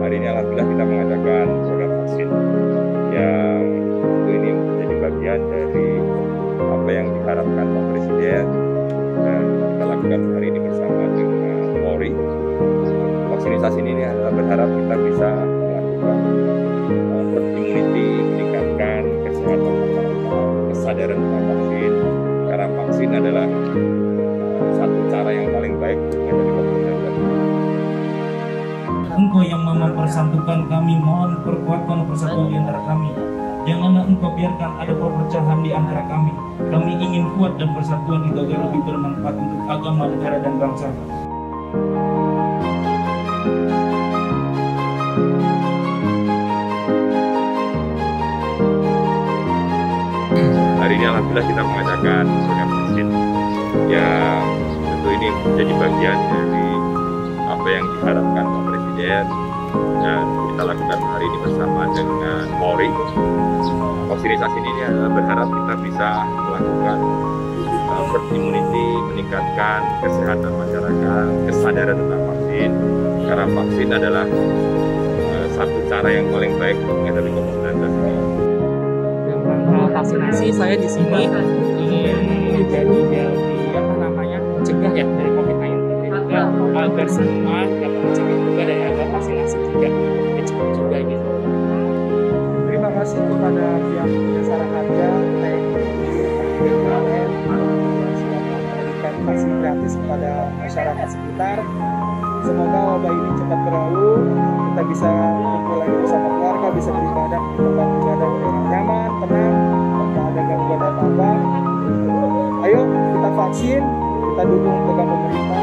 Hari ini alhamdulillah kita mengadakan program vaksin yang tentu ini menjadi bagian dari apa yang diharapkan Pak Presiden, dan kita lakukan hari ini bersama dengan Polri. Vaksinasi ini adalah berharap kita bisa melakukan herd immunity, meningkatkan kesehatan masyarakat, kesadaran tentang vaksin, karena vaksin adalah satu cara yang paling baik menghadapi COVID-19. Engkau yang mempersatukan kami, mohon perkuatkan persatuan di antara kami. Janganlah Engkau biarkan ada perpecahan di antara kami. Kami ingin kuat dan persatuan itu agar lebih bermanfaat untuk agama, negara, dan bangsa. Hari ini alhamdulillah kita mengadakan program vaksin yang tentu ini menjadi bagian dari apa yang diharapkan Pak Presiden, dan kita lakukan hari ini bersama dengan Polri. Vaksinasi ini adalah berharap kita bisa melakukan herd immunity, meningkatkan kesehatan masyarakat, kesadaran tentang vaksin, karena vaksin adalah satu cara yang paling baik menghadapi COVID-19 ini. Vaksinasi saya di sini ingin jadi mencegah ya dari COVID-19 juga, agar semua dapat mencegah juga dari agar vaksinasi juga cepat juga gitu. Terima kasih kepada pihak Jasara Harja, TNI, BPOM yang sudah memberikan vaksin gratis kepada masyarakat sekitar. Semoga wabah ini cepat berlalu, kita bisa kumpul lagi bersama keluarga, bisa beribadah di tempat ibadah dengan nyaman, tenang, tanpa ada gangguan apa-apa. Ayo kita vaksin, kita dukung program pemerintah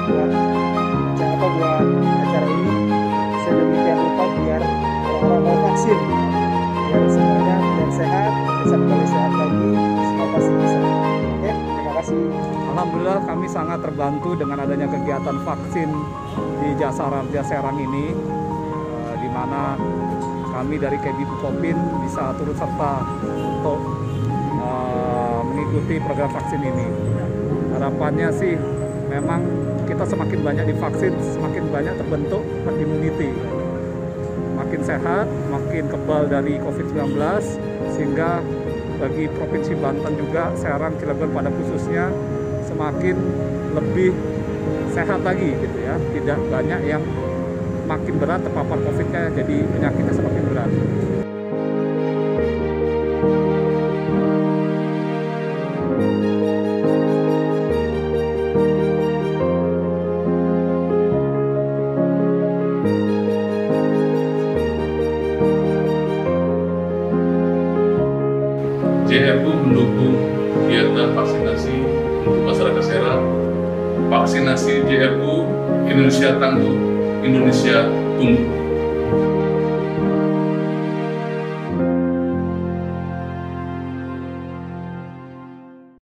buat acara ini sedemikian rupa biar orang-orang mau vaksin, biar semuanya biar sehat, bisa kembali sehat lagi, semua pasti bisa. Oke, terima kasih. Alhamdulillah kami sangat terbantu dengan adanya kegiatan vaksin di Jasara Harja Serang ini, di mana kami dari KB Bupopin bisa turut serta untuk mengikuti program vaksin ini. Harapannya sih memang kita semakin banyak divaksin, semakin banyak terbentuk herd immunity, makin sehat, makin kebal dari COVID-19, sehingga bagi Provinsi Banten juga, Serang, Cilegon pada khususnya semakin lebih sehat lagi gitu ya, tidak banyak yang makin berat terpapar COVID-nya, jadi penyakitnya semakin berat. JRU mendukung kegiatan vaksinasi untuk masyarakat Serang. Vaksinasi JRU, Indonesia tangguh, Indonesia tumbuh.